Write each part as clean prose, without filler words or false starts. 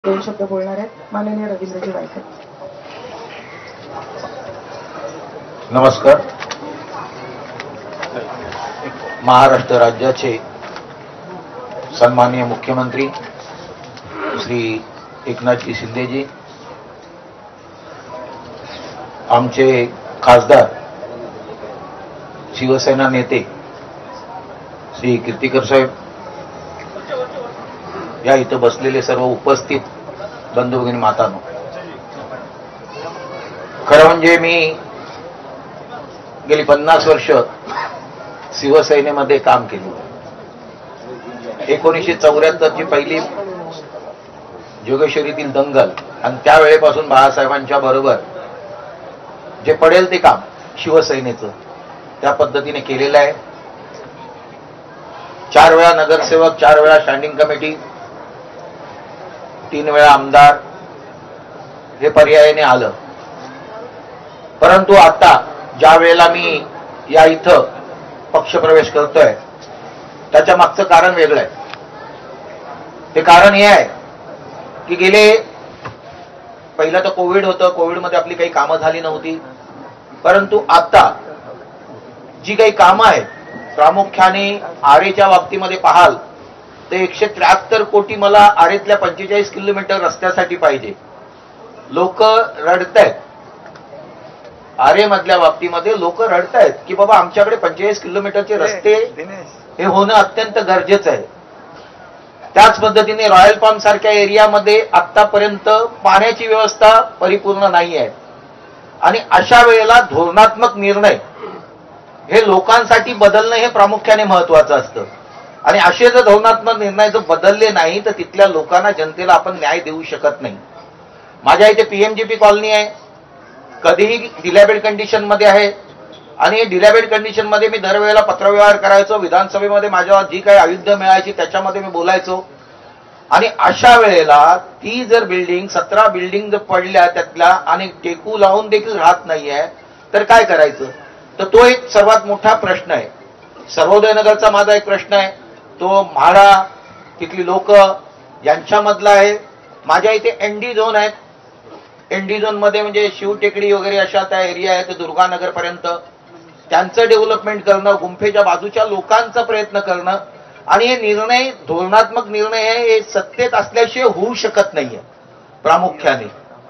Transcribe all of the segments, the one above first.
दोन शब्द बोलणार आहेत माननीय रवींद्रजी वायकर. नमस्कार. महाराष्ट्र राज्याचे सन्माननीय मुख्यमंत्री श्री एकनाथजी शिंदेजी, आमचे खासदार शिवसेना नेते श्री कीर्तिकर साहेब, या इथं बसलेले सर्व उपस्थित बंधू भगिनी मातांनो, खरं म्हणजे मी गेली 50 वर्ष शिवसेनेमध्ये काम केले. 1974ची पहिली जोगेश्वरीतील दंगल आणि त्यावेळेपासून बाळासाहेबांच्या बरोबर जे पडेल ते काम शिवसेनेचं त्या पद्धतीने केलेलं आहे. 4 वेळा नगरसेवक, 4 वेळा स्टँडिंग कमिटी, 3 वेळा आमदार हे पर्यायाने आलं. परंतु आता ज्या वेळेला मी या इथं पक्षप्रवेश करतोय त्याच्या मागचं कारण वेगळं आहे. ते कारण हे आहे की गेले पहिलं तर कोविड होतं, कोविडमध्ये आपली काही कामं झाली नव्हती. परंतु आता जी काही कामं आहेत, प्रामुख्याने आरेच्या बाबतीमध्ये पाहाल तर 173 कोटी मला आरेतल्या 45 किलोमीटर रस्त्यासाठी पाहिजे. लोक रडतायत. आरे मधल्या बाबतीमध्ये लोक रडतायत की बाबा आमच्याकडे 45 किलोमीटरचे रस्ते हे होणं अत्यंत गरजेचं आहे. त्याच पद्धतीने रॉयल पाम सारख्या एरियामध्ये आतापर्यंत पाण्याची व्यवस्था परिपूर्ण नाही आहे. आणि अशा वेळेला धोरणात्मक निर्णय हे लोकांसाठी बदलणं हे प्रामुख्याने महत्वाचं असतं. आणि असे जर धोरणात्मक निर्णय जर बदलले नाही तर तिथल्या लोकांना, जनतेला आपण न्याय देऊ शकत नाही. माझ्या इथे पीएमजीपी कॉलनी आहे, कधीही डिलॅबेड कंडिशन मध्ये आहे. आणि डिलॅबेड कंडिशन मध्ये मी दरवेळेला पत्रव्यवहार करायचो. विधानसभेमध्ये माझ्यावर जी काही आयुध्य मिळायची त्याच्यामध्ये मी बोलायचो. आणि अशा वेळेला ती जर बिल्डिंग 17 बिल्डिंग जर पडल्या त्यातल्या आणि टेकू लावून देखील राहत नाहीये तर काय करायचं? तर तो एक सर्वात मोठा प्रश्न आहे. सर्वोदय नगरचा माझा एक प्रश्न आहे, तो म्हाडा, तिथली लोक यांच्यामधला आहे. माझ्या इथे एनडी झोन आहेत. एनडी झोन मध्ये म्हणजे शिवटेकडी वगैरे अशा त्या एरिया आहेत, दुर्गानगर पर्यंत त्यांचं डेव्हलपमेंट करणं, गुंफेच्या बाजूच्या लोकांचा प्रयत्न करणं. आणि हे निर्णय, धोरणात्मक निर्णय हे सत्तेत असल्याशिवाय होऊ शकत नाहीये प्रामुख्याने.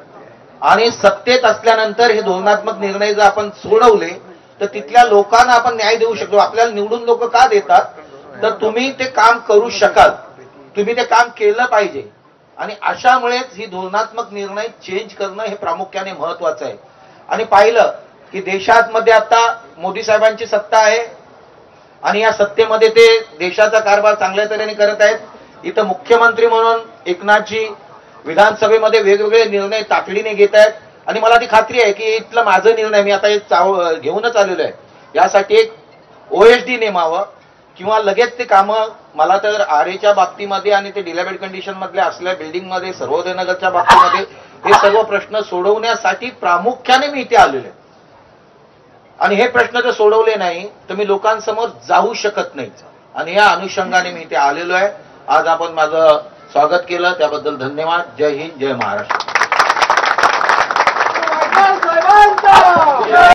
आणि सत्तेत असल्यानंतर हे धोरणात्मक निर्णय जर आपण सोडवले तर तिथल्या लोकांना आपण न्याय देऊ शकतो. आपल्याला निवडून लोक का देतात? तर तुम्ही ते काम करू शकाल, तुम्ही ते काम केलं पाहिजे. आणि अशामुळेच ही धोरणात्मक निर्णय चेंज करणं हे प्रामुख्याने महत्वाचं आहे. आणि पाहिलं की देशात मध्ये आता मोदी साहेबांची सत्ता आहे आणि या सत्तेमध्ये ते देशाचा कारभार चांगल्या तऱ्हेने करत आहेत. इथं मुख्यमंत्री म्हणून एकनाथजी विधानसभेमध्ये वेगवेगळे निर्णय तातडीने घेत आहेत. आणि मला ती खात्री आहे की इथला माझा निर्णय, मी आता घेऊनच आलेलो आहे, यासाठी एक OSD नेमावं किंवा लगेच ते कामं. मला तर आरेच्या बाबतीमध्ये आणि ते डिलॅबेड कंडिशन मधल्या असलेल्या बिल्डिंगमध्ये, सर्वोदय नगरच्या बाबतीमध्ये हे सर्व प्रश्न सोडवण्यासाठी प्रामुख्याने मी इथे आलेलो आहे. आणि हे प्रश्न जर सोडवले नाही तर मी लोकांसमोर जाऊ शकत नाही. आणि या अनुषंगाने मी इथे आलेलो आहे. आज आपण माझं स्वागत केलं त्याबद्दल धन्यवाद. जय हिंद, जय महाराष्ट्र.